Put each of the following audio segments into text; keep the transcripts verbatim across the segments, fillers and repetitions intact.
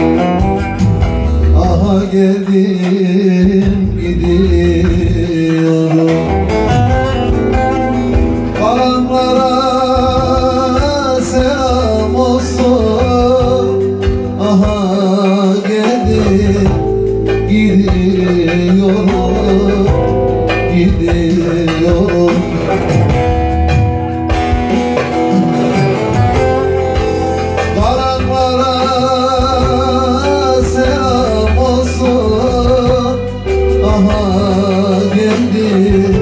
Aha geldim gidiyorum, kalanlara selam olsun. Aha geldim gidiyorum, gidiyorum. Kalanlara selam olsun. Aha geldim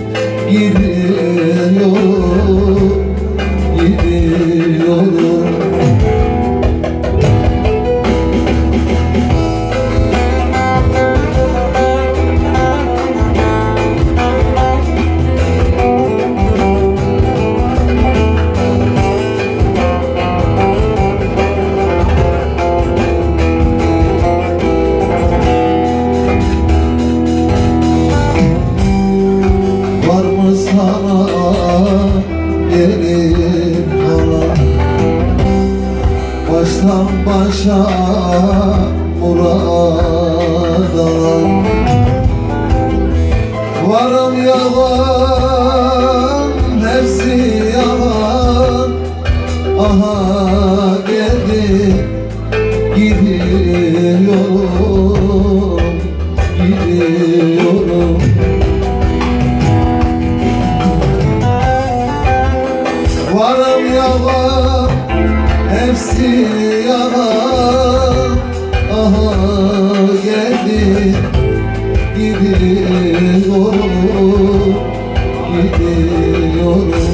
gidiyorum, gidiyorum. Sana gelip kalan, baştan başa murad alan. Varım yalan, hepsi yalan. Aha geldim gidiyorum, gidiyorum. Varım yalan, hepsi yalan. Aha geldim gidiyorum, gidiyorum.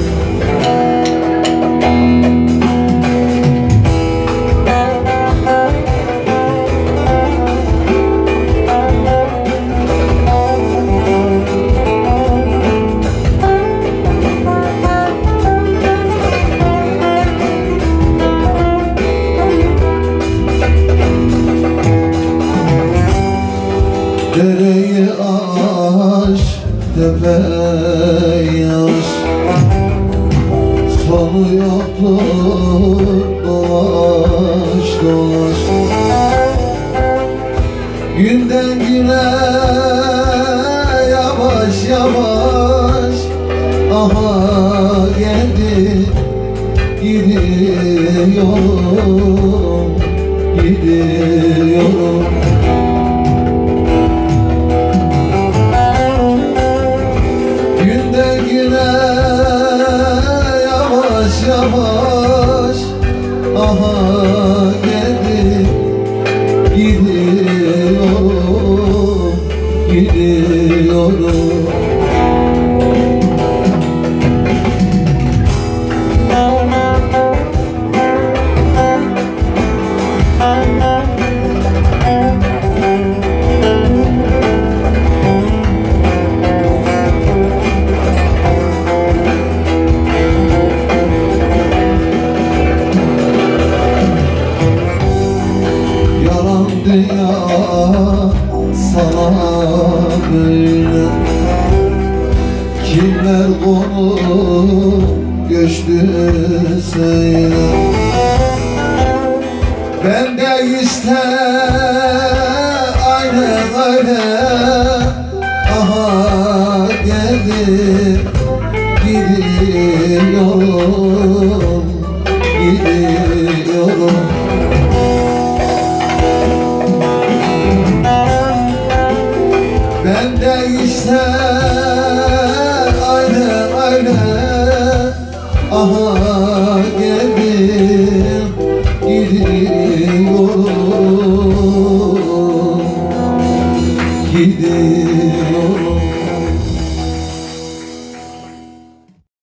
Dereyi aş, tepeyi aş, sonu yoktur, dolaş dolaş. Günden güne yavaş yavaş. Aha geldim gidiyorum, gidiyorum. Günden güne yavaş yavaş. Aha geldim gidiyorum, gidiyorum. Dünya sana böyle, kimler konup göçtü söyle. Ben de işte aynen aynen. Aha geldim gidiyorum, gidiyorum. Ben de işte aynen aynen. Aha geldim gidiyorum, gidiyorum.